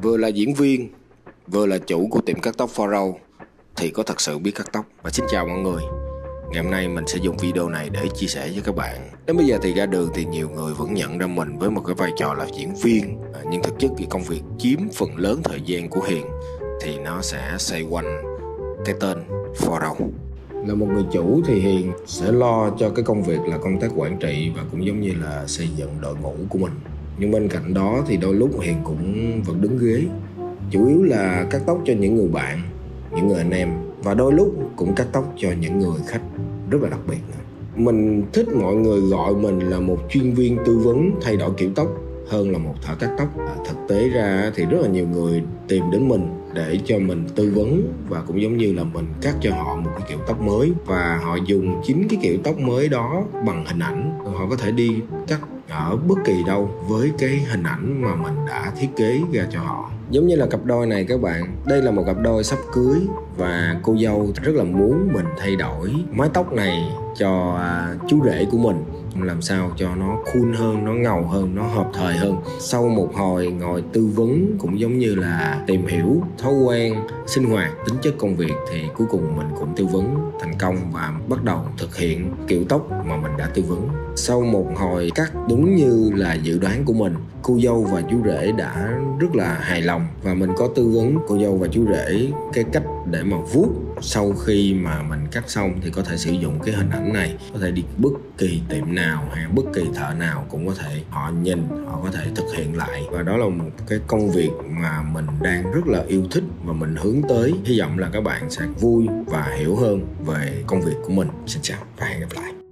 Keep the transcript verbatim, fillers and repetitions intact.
Vừa là diễn viên, vừa là chủ của tiệm cắt tóc Faro thì có thật sự biết cắt tóc. Và xin chào mọi người. Ngày hôm nay mình sẽ dùng video này để chia sẻ với các bạn. Đến bây giờ thì ra đường thì nhiều người vẫn nhận ra mình với một cái vai trò là diễn viên, nhưng thực chất thì công việc chiếm phần lớn thời gian của Hiền thì nó sẽ xoay quanh cái tên Faro. Là một người chủ thì Hiền sẽ lo cho cái công việc là công tác quản trị và cũng giống như là xây dựng đội ngũ của mình. Nhưng bên cạnh đó thì đôi lúc Hiền cũng vẫn đứng ghế, chủ yếu là cắt tóc cho những người bạn, những người anh em, và đôi lúc cũng cắt tóc cho những người khách rất là đặc biệt. Mình thích mọi người gọi mình là một chuyên viên tư vấn thay đổi kiểu tóc hơn là một thợ cắt tóc. À, thực tế ra thì rất là nhiều người tìm đến mình để cho mình tư vấn và cũng giống như là mình cắt cho họ một cái kiểu tóc mới, và họ dùng chính cái kiểu tóc mới đó bằng hình ảnh. Họ có thể đi cắt ở bất kỳ đâu với cái hình ảnh mà mình đã thiết kế ra cho họ. Giống như là cặp đôi này các bạn, đây là một cặp đôi sắp cưới và cô dâu rất là muốn mình thay đổi mái tóc này cho à, chú rể của mình, làm sao cho nó cool hơn, nó ngầu hơn, nó hợp thời hơn. Sau một hồi ngồi tư vấn cũng giống như là tìm hiểu thói quen sinh hoạt, tính chất công việc, thì cuối cùng mình cũng tư vấn thành công và bắt đầu thực hiện kiểu tóc mà mình đã tư vấn. Sau một hồi cắt đúng như là dự đoán của mình, cô dâu và chú rể đã rất là hài lòng, và mình có tư vấn cô dâu và chú rể cái cách để mà vuốt. Sau khi mà mình cắt xong thì có thể sử dụng cái hình ảnh này, có thể đi bất kỳ tiệm nào hay bất kỳ thợ nào cũng có thể họ nhìn, họ có thể thực hiện lại. Và đó là một cái công việc mà mình đang rất là yêu thích và mình hướng tới. Hy vọng là các bạn sẽ vui và hiểu hơn về công việc của mình. Xin chào và hẹn gặp lại.